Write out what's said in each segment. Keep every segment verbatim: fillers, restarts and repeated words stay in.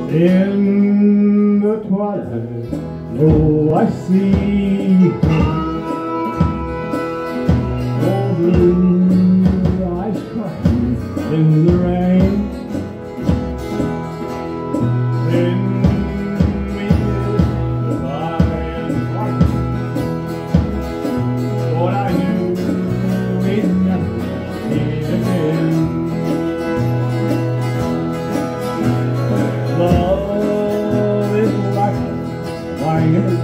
In the twilight, oh, I see oh, blue eyes crying in the rain. Then we kissed goodbye and parted. What I knew we'd never meet again. Love is like a fire,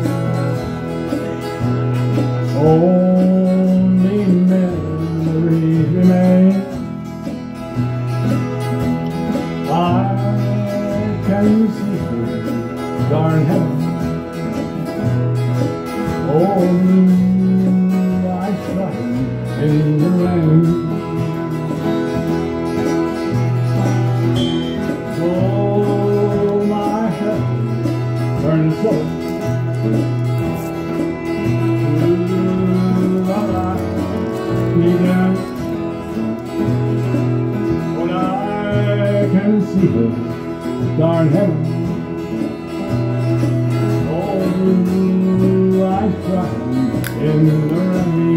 only memories remain. I can see her darn heaven, oh, blue eyes crying in the rain. Burn so began when I can see the darn heaven, oh, blue eyes crying in the rain.